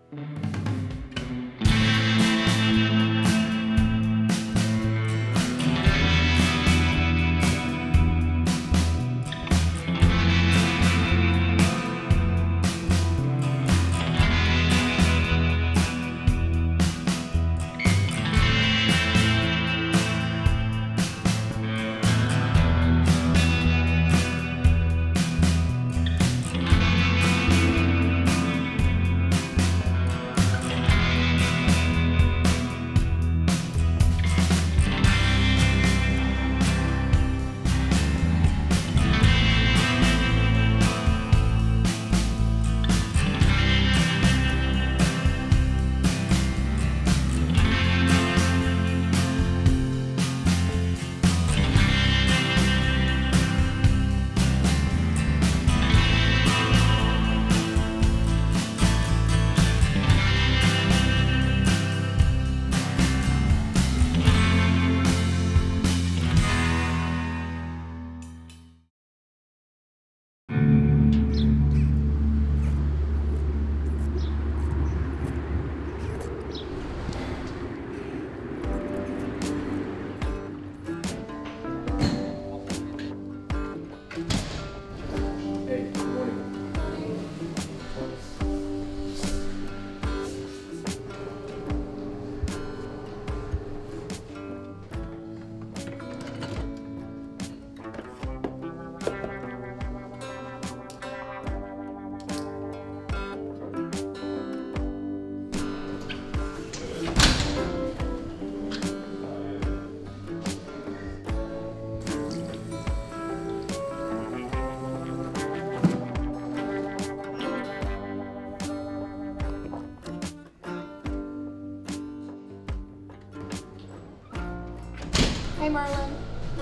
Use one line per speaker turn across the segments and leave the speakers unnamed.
Hi, Marlon.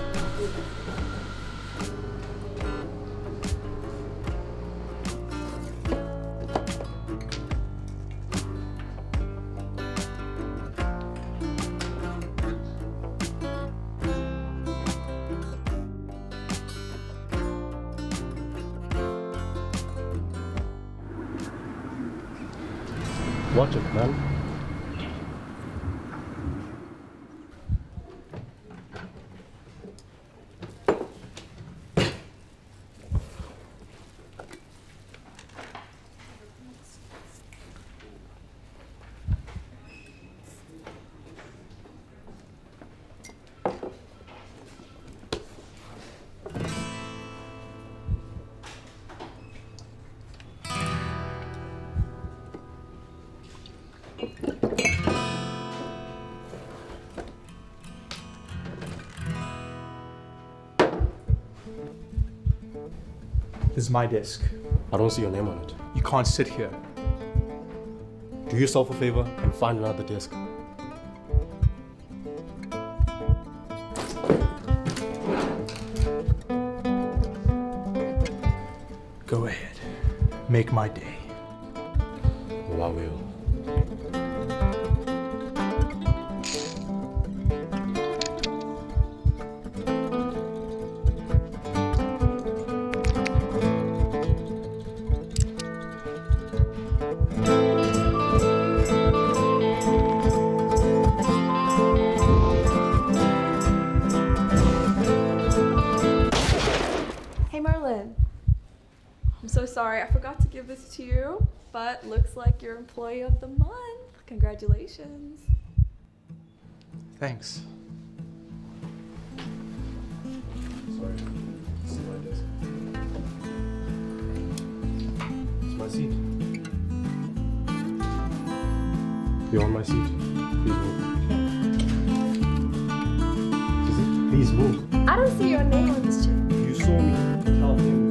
Watch it, man.
This is my desk.
I don't see your name on it.
You can't sit here.
Do yourself a favor and find another desk.
Go ahead. Make my day.
Well, I will.
I'm so sorry, I forgot to give this to you, but looks like you're Employee of the Month. Congratulations.
Thanks.
Sorry, this is my desk. It's my seat. You're on my seat. Please move. Please move.
I don't see your name on this chair.
You saw me tell him